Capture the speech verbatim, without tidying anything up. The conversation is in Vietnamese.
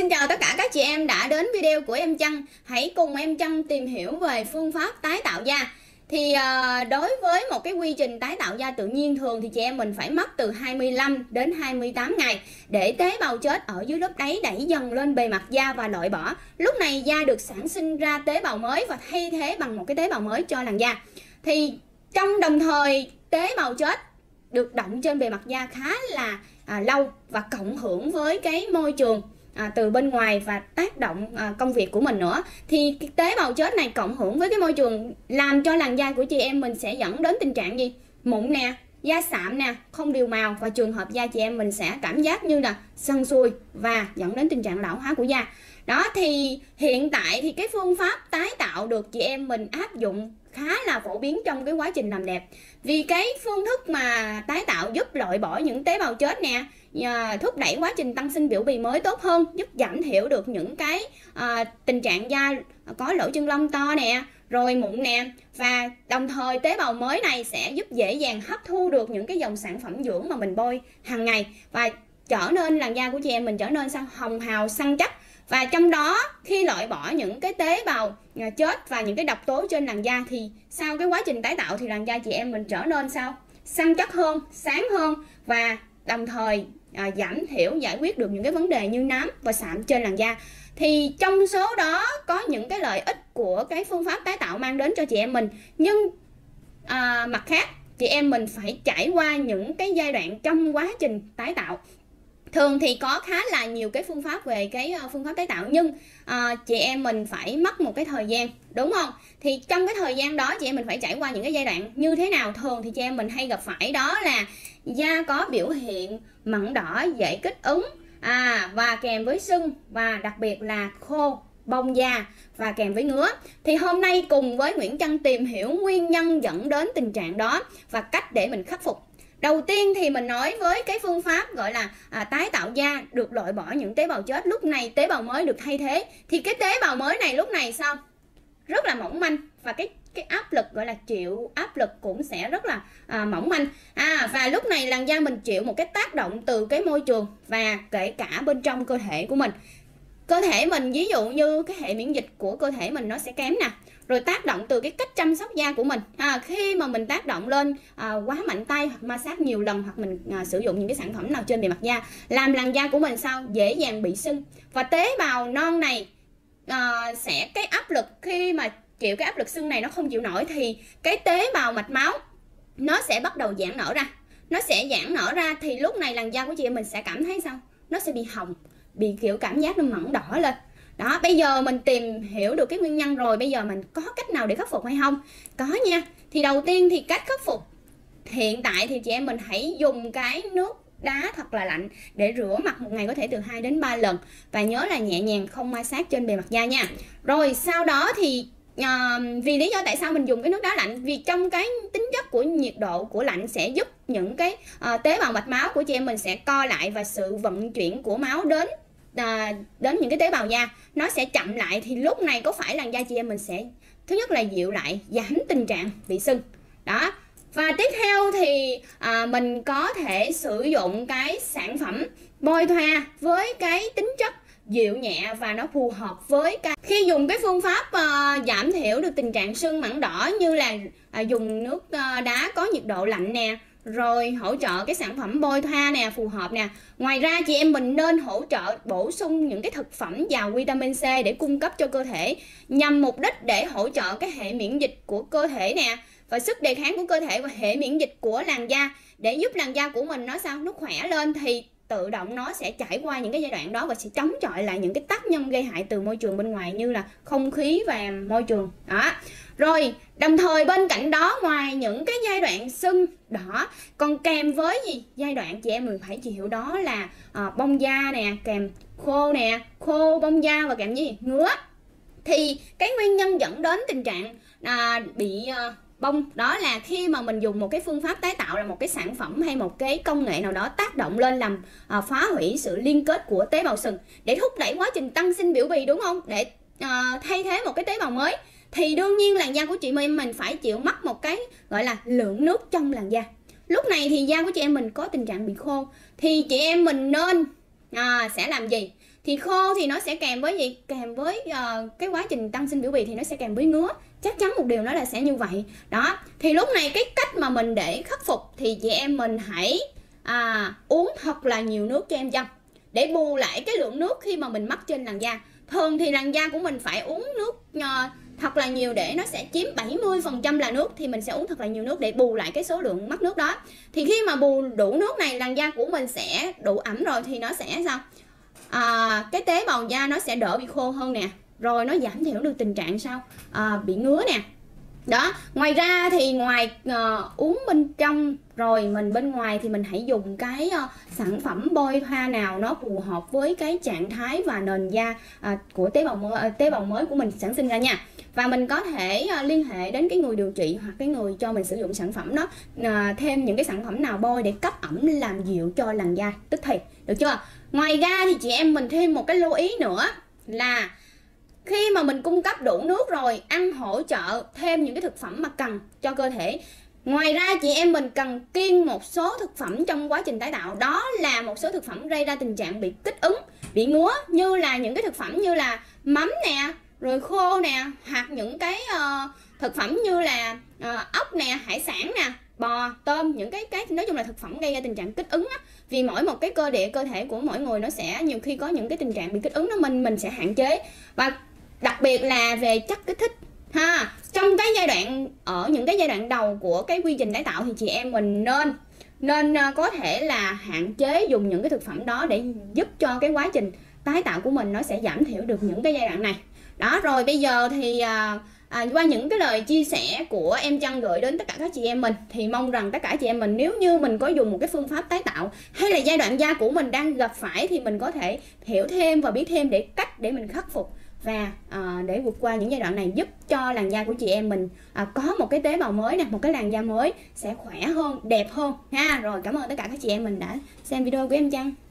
xin chào tất cả các chị em đã đến video của em Trân. Hãy cùng em Trân tìm hiểu về phương pháp tái tạo da. Thì uh, đối với một cái quy trình tái tạo da tự nhiên, thường thì chị em mình phải mất từ hai mươi lăm đến hai mươi tám ngày để tế bào chết ở dưới lớp đáy đẩy dần lên bề mặt da và loại bỏ. Lúc này da được sản sinh ra tế bào mới và thay thế bằng một cái tế bào mới cho làn da. Thì trong đồng thời tế bào chết được động trên bề mặt da khá là à, lâu và cộng hưởng với cái môi trường À, từ bên ngoài và tác động à, công việc của mình nữa, thì cái tế bào chết này cộng hưởng với cái môi trường làm cho làn da của chị em mình sẽ dẫn đến tình trạng gì? Mụn nè, da sạm nè, không đều màu, và trường hợp da chị em mình sẽ cảm giác như là sần sùi và dẫn đến tình trạng lão hóa của da. Đó, thì hiện tại thì cái phương pháp tái tạo được chị em mình áp dụng khá là phổ biến trong cái quá trình làm đẹp. Vì cái phương thức mà tái tạo giúp loại bỏ những tế bào chết nè, thúc đẩy quá trình tăng sinh biểu bì mới tốt hơn, giúp giảm thiểu được những cái à, tình trạng da có lỗ chân lông to nè, rồi mụn nè, và đồng thời tế bào mới này sẽ giúp dễ dàng hấp thu được những cái dòng sản phẩm dưỡng mà mình bôi hàng ngày và trở nên làn da của chị em mình trở nên sao hồng hào săn chắc. Và trong đó khi loại bỏ những cái tế bào chết và những cái độc tố trên làn da thì sau cái quá trình tái tạo thì làn da chị em mình trở nên sao săn chắc hơn, sáng hơn, và đồng thời à, giảm thiểu giải quyết được những cái vấn đề như nám và sạm trên làn da. Thì trong số đó có những cái lợi ích của cái phương pháp tái tạo mang đến cho chị em mình, nhưng à, mặt khác chị em mình phải trải qua những cái giai đoạn trong quá trình tái tạo. Thường thì có khá là nhiều cái phương pháp về cái phương pháp tái tạo, nhưng à, chị em mình phải mất một cái thời gian, đúng không? Thì trong cái thời gian đó chị em mình phải trải qua những cái giai đoạn như thế nào? Thường thì chị em mình hay gặp phải đó là da có biểu hiện mẩn đỏ, dễ kích ứng à, và kèm với sưng, và đặc biệt là khô, bong da và kèm với ngứa. Thì hôm nay cùng với Nguyễn Trân tìm hiểu nguyên nhân dẫn đến tình trạng đó và cách để mình khắc phục. Đầu tiên thì mình nói với cái phương pháp gọi là à, tái tạo da được loại bỏ những tế bào chết, lúc này tế bào mới được thay thế. Thì cái tế bào mới này lúc này sao? Rất là mỏng manh, và cái cái áp lực gọi là chịu áp lực cũng sẽ rất là à, mỏng manh. À, và lúc này làn da mình chịu một cái tác động từ cái môi trường và kể cả bên trong cơ thể của mình. Cơ thể mình ví dụ như cái hệ miễn dịch của cơ thể mình nó sẽ kém nè, rồi tác động từ cái cách chăm sóc da của mình. À, khi mà mình tác động lên à, quá mạnh tay hoặc ma sát nhiều lần, hoặc mình à, sử dụng những cái sản phẩm nào trên bề mặt da, làm làn da của mình sao dễ dàng bị sưng, và tế bào non này à, sẽ cái áp lực khi mà chịu cái áp lực sưng này nó không chịu nổi, thì cái tế bào mạch máu nó sẽ bắt đầu giãn nở ra, nó sẽ giãn nở ra thì lúc này làn da của chị em mình sẽ cảm thấy sao? Nó sẽ bị hồng, bị kiểu cảm giác nó mẩn đỏ lên. Đó, bây giờ mình tìm hiểu được cái nguyên nhân rồi, bây giờ mình có cách nào để khắc phục hay không? Có nha. Thì đầu tiên thì cách khắc phục hiện tại thì chị em mình hãy dùng cái nước đá thật là lạnh để rửa mặt một ngày có thể từ hai đến ba lần, và nhớ là nhẹ nhàng, không ma sát trên bề mặt da nha. Rồi sau đó thì À, vì lý do tại sao mình dùng cái nước đá lạnh, vì trong cái tính chất của nhiệt độ của lạnh sẽ giúp những cái à, tế bào mạch máu của chị em mình sẽ co lại, và sự vận chuyển của máu đến à, đến những cái tế bào da nó sẽ chậm lại, thì lúc này có phải làn da chị em mình sẽ thứ nhất là dịu lại, giảm tình trạng bị sưng. Đó, và tiếp theo thì à, mình có thể sử dụng cái sản phẩm bôi thoa với cái tính chất dịu nhẹ và nó phù hợp với cái khi dùng cái phương pháp uh, giảm thiểu được tình trạng sưng mẩn đỏ, như là uh, dùng nước uh, đá có nhiệt độ lạnh nè, rồi hỗ trợ cái sản phẩm bôi thoa nè phù hợp nè. Ngoài ra chị em mình nên hỗ trợ bổ sung những cái thực phẩm giàu vitamin C để cung cấp cho cơ thể, nhằm mục đích để hỗ trợ cái hệ miễn dịch của cơ thể nè, và sức đề kháng của cơ thể và hệ miễn dịch của làn da, để giúp làn da của mình nó sao nó khỏe lên, thì tự động nó sẽ trải qua những cái giai đoạn đó và sẽ chống chọi lại những cái tác nhân gây hại từ môi trường bên ngoài như là không khí và môi trường. Đó. Rồi đồng thời bên cạnh đó, ngoài những cái giai đoạn sưng đỏ còn kèm với gì giai đoạn chị em mình phải chịu đó là à, bong da nè, kèm khô nè, khô bong da và kèm gì ngứa. Thì cái nguyên nhân dẫn đến tình trạng à, bị à, bông đó là khi mà mình dùng một cái phương pháp tái tạo, là một cái sản phẩm hay một cái công nghệ nào đó tác động lên làm à, phá hủy sự liên kết của tế bào sừng để thúc đẩy quá trình tăng sinh biểu bì, đúng không? Để à, thay thế một cái tế bào mới, thì đương nhiên làn da của chị em mình phải chịu mất một cái gọi là lượng nước trong làn da. Lúc này thì da của chị em mình có tình trạng bị khô, thì chị em mình nên à, sẽ làm gì? Thì khô thì nó sẽ kèm với gì? Kèm với uh, cái quá trình tăng sinh biểu bì thì nó sẽ kèm với ngứa. Chắc chắn một điều nó là sẽ như vậy. Đó, thì lúc này cái cách mà mình để khắc phục thì chị em mình hãy à, uống thật là nhiều nước cho em Trâm, để bù lại cái lượng nước khi mà mình mắc trên làn da. Thường thì làn da của mình phải uống nước uh, thật là nhiều để nó sẽ chiếm bảy mươi phần trăm là nước, thì mình sẽ uống thật là nhiều nước để bù lại cái số lượng mất nước đó. Thì khi mà bù đủ nước này, làn da của mình sẽ đủ ẩm rồi thì nó sẽ sao? À, cái tế bào da nó sẽ đỡ bị khô hơn nè, rồi nó giảm thiểu được tình trạng sao? À, bị ngứa nè. Đó, ngoài ra thì ngoài uh, uống bên trong rồi mình bên ngoài thì mình hãy dùng cái uh, sản phẩm bôi thoa nào nó phù hợp với cái trạng thái và nền da uh, của tế bào mới, uh, tế bào mới của mình sản sinh ra nha. Và mình có thể uh, liên hệ đến cái người điều trị hoặc cái người cho mình sử dụng sản phẩm đó, uh, thêm những cái sản phẩm nào bôi để cấp ẩm làm dịu cho làn da tức thì, được chưa? Ngoài ra thì chị em mình thêm một cái lưu ý nữa là khi mà mình cung cấp đủ nước rồi, ăn hỗ trợ thêm những cái thực phẩm mà cần cho cơ thể. Ngoài ra chị em mình cần kiêng một số thực phẩm trong quá trình tái tạo. Đó là một số thực phẩm gây ra tình trạng bị kích ứng, bị ngứa, như là những cái thực phẩm như là mắm nè, rồi khô nè, hoặc những cái uh, thực phẩm như là uh, ốc nè, hải sản nè, bò, tôm, những cái cái nói chung là thực phẩm gây ra tình trạng kích ứng á. Vì mỗi một cái cơ địa cơ thể của mỗi người nó sẽ nhiều khi có những cái tình trạng bị kích ứng đó, mình mình sẽ hạn chế. Và đặc biệt là về chất kích thích ha, trong cái giai đoạn ở những cái giai đoạn đầu của cái quy trình tái tạo thì chị em mình nên nên có thể là hạn chế dùng những cái thực phẩm đó để giúp cho cái quá trình tái tạo của mình nó sẽ giảm thiểu được những cái giai đoạn này. Đó, rồi bây giờ thì à, à, qua những cái lời chia sẻ của em Trâm gửi đến tất cả các chị em mình thì mong rằng tất cả chị em mình, nếu như mình có dùng một cái phương pháp tái tạo hay là giai đoạn da của mình đang gặp phải thì mình có thể hiểu thêm và biết thêm để cách để mình khắc phục và à, để vượt qua những giai đoạn này, giúp cho làn da của chị em mình à, có một cái tế bào mới nè, một cái làn da mới sẽ khỏe hơn, đẹp hơn ha. Rồi cảm ơn tất cả các chị em mình đã xem video của em Trâm.